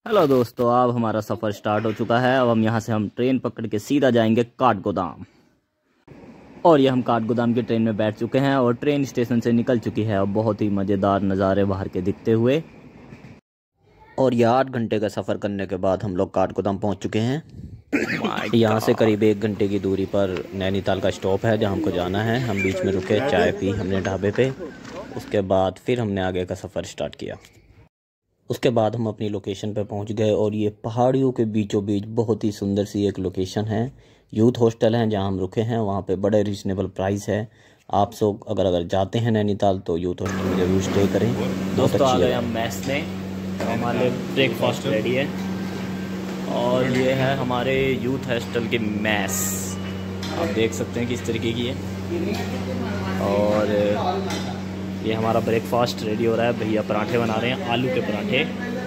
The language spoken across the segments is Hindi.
हेलो दोस्तों, अब हमारा सफ़र स्टार्ट हो चुका है। अब हम ट्रेन पकड़ के सीधा जाएंगे काठगोदाम। और ये हम काठगोदाम की ट्रेन में बैठ चुके हैं और ट्रेन स्टेशन से निकल चुकी है। अब बहुत ही मज़ेदार नज़ारे बाहर के दिखते हुए। और ये 8 घंटे का सफ़र करने के बाद हम लोग काठगोदाम पहुंच चुके हैं। यहाँ से करीब 1 घंटे की दूरी पर नैनीताल का स्टॉप है जहाँ हमको जाना है। हम बीच में रुके, चाय पी हमने ढाबे पे। उसके बाद फिर हमने आगे का सफ़र स्टार्ट किया। उसके बाद हम अपनी लोकेशन पे पहुंच गए और ये पहाड़ियों के बीचों बीच बहुत ही सुंदर सी एक लोकेशन है। यूथ हॉस्टल है जहां हम रुके हैं। वहां पे बड़े रीजनेबल प्राइस है। आप सब अगर जाते हैं नैनीताल तो यूथ हॉस्टल में जरूर स्टे करें। दोस्तों आ गए हम मैस में, हमारे ब्रेकफास्ट रेडी है। और ये है हमारे यूथ हॉस्टल की मैस, आप देख सकते हैं किस तरीके की है। और ये हमारा ब्रेकफास्ट रेडी हो रहा है। भैया पराठे बना रहे हैं, आलू के पराठे।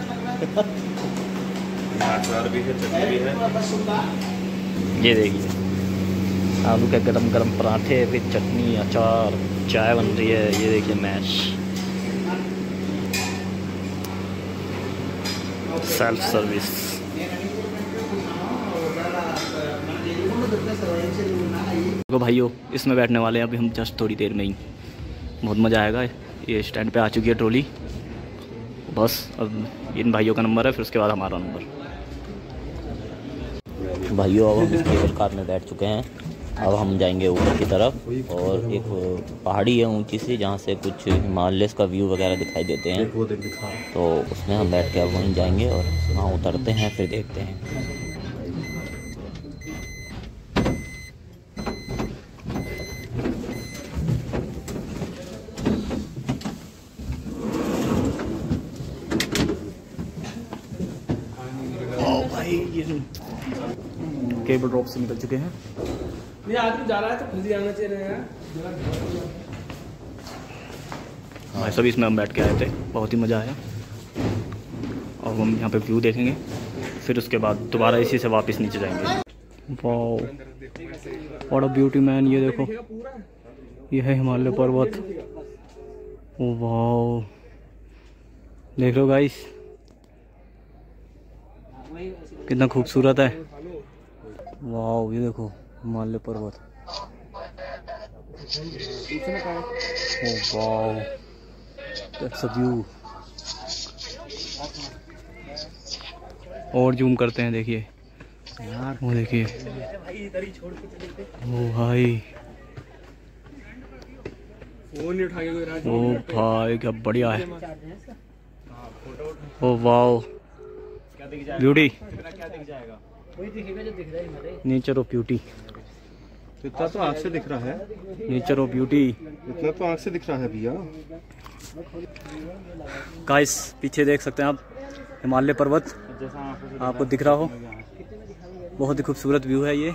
अचार भी है, चटनी भी है। ये देखिए आलू के गरम गरम पराठे, फिर चटनी, अचार, चाय बन रही है। ये देखिए मैश, सेल्फ सर्विस। तो भाइयों इसमें बैठने वाले हैं अभी हम जस्ट थोड़ी देर में ही। बहुत मज़ा आएगा। ये स्टैंड पे आ चुकी है ट्रॉली। बस अब इन भाइयों का नंबर है, फिर उसके बाद हमारा नंबर। भाइयों अब हम केबल कार में बैठ चुके हैं। अब हम जाएंगे ऊपर की तरफ और एक पहाड़ी है ऊंची सी जहाँ से कुछ हिमालय का व्यू वगैरह दिखाई देते हैं। तो उसमें हम बैठ के अब वहीं जाएंगे और वहाँ उतरते हैं, फिर देखते हैं। केबल ड्रॉप से निकल चुके हैं। नहीं आदमी जा रहा है तो खुद ही आना चाहिए यार। हाँ सभी इसमें हम बैठ के आए थे, बहुत ही मज़ा आया। और हम यहाँ पे व्यू देखेंगे, फिर उसके बाद दोबारा इसी से वापस नीचे जाएंगे। Wow what a beauty man. ये देखो, ये है हिमालय पर्वत। ओ वाओ, देख लो गाइस कितना खूबसूरत है। वाओ ये देखो हिमालय पर्वत। Oh wow that's a view. और जूम करते हैं, देखिए वो देखिए। ओ भाई, ओ भाई क्या बढ़िया है। Oh wow beauty, nature of beauty. इतना तो आँख से दिख रहा है। नेचर ऑफ ब्यूटी, इतना तो आँख से दिख रहा है भैया। गाइस पीछे देख सकते हैं आप हिमालय पर्वत, आपको दिख रहा हो। बहुत ही खूबसूरत व्यू है ये।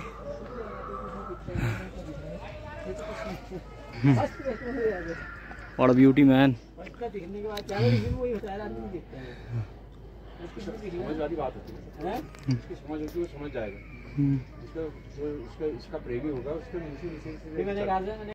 What a beauty man. समझ वाली बात होती है, समझ होती है, वो समझ जाएगा। इसका प्रेमी होगा उसके नीचे